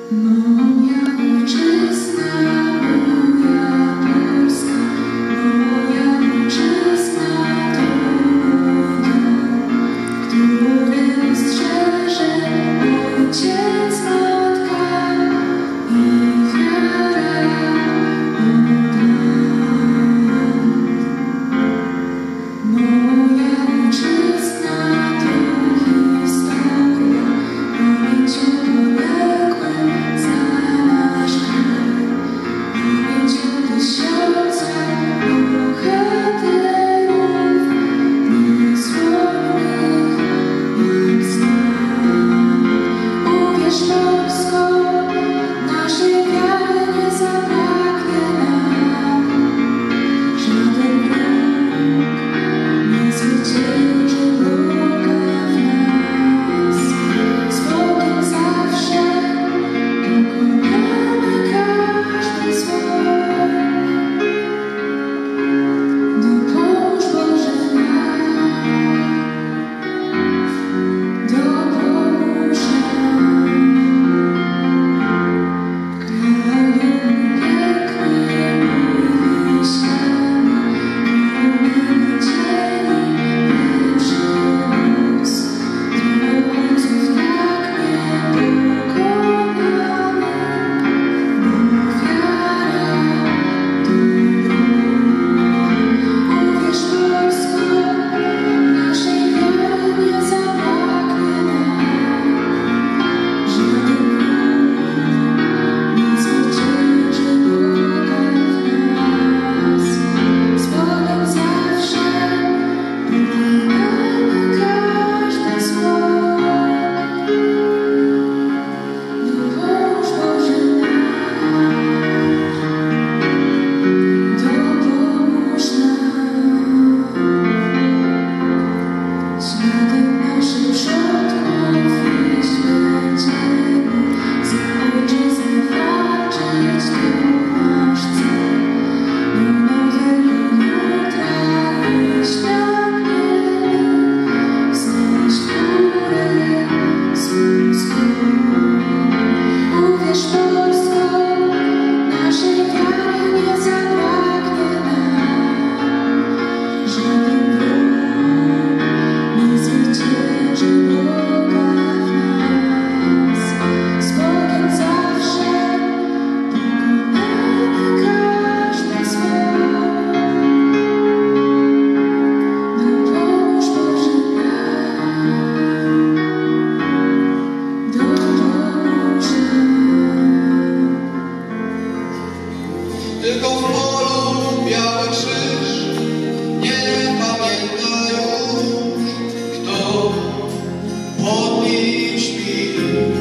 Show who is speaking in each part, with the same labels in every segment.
Speaker 1: Moja ojczyzna, moja Polska, moja ojczyzna to mój dom, który strzeże ojciec, matka i wiara od lat. Moja ojczyzna to historia, pamięć o poległym za nasz kraj, pamięć o tysiącach bohaterów, niezłomnych jak stal. Uwierz, Polsko, naszej wiary nie zabraknie nam. Żaden wróg nie zwycięży wroga w nas. Z Bogiem zawsze pokonamy każdy zło. Dopomóż Boże nam, dopomóż nam. Kraju piękny, mój wiśniany, promienie dzieli lepszy luz. Drogą ojców tak niepokonany, bo wiara to broń. Uwierz, Polsko, naszej wiary nie zabraknie nam. Żaden wróg nie zwycięży wroga w nas. Z Bogiem zawsze pokonamy każde zło. Dopomóż Boże nam, dopomóż nam. Śladem naszych przodków iść będziemy, za ojczyznę walczyć to nasz cel. Do nowego jutra iść pragniemy, wznieść w górę swój skłon. Uwierz, Polsko, naszej wiary nie zabraknie nam. Żaden wróg nie zwycięży wroga w nas. Z Bogiem zawsze pokonamy każde zło. Dopomóż Boże nam, dopomóż nam.
Speaker 2: Tylko w polu biały krzyż nie pamięta już, kto pod nim śpi.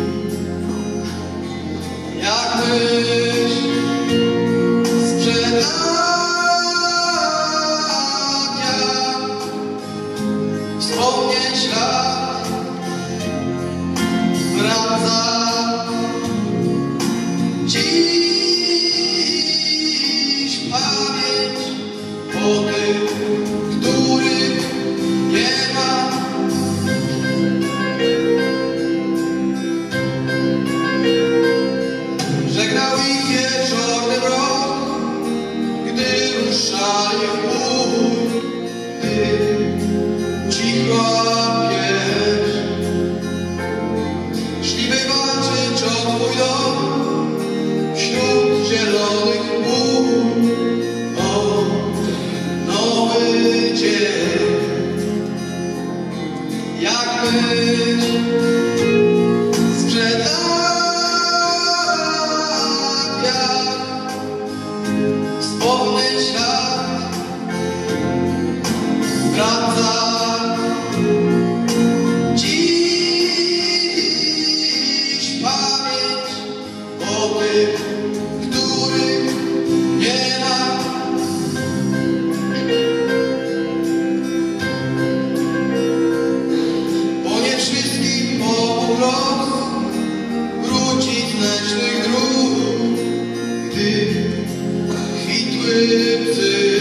Speaker 2: Jak myśl sprzed lat, jak wspomnień ślad wraca dziś pamięć o tych, których nie ma. Żegnał ich wieczorny mrok, gdy ruszali w bój, gdy cichła pieśń. Szli by walczyć o twój dom wśród zielonych pól, o nowy dzień. Jak myśl sprzed lat, jak wspomnień ślad wraca dziś pamięć o tych, których nie ma. Po nie wszystkich powrót wrócić z leśnych dróg, gdy kwitły psy.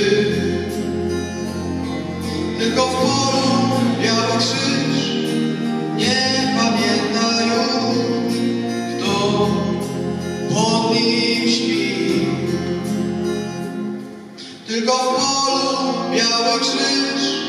Speaker 2: Tylko w polu biały krzyż nie pamięta już, kto tylko w polu biały krzyż.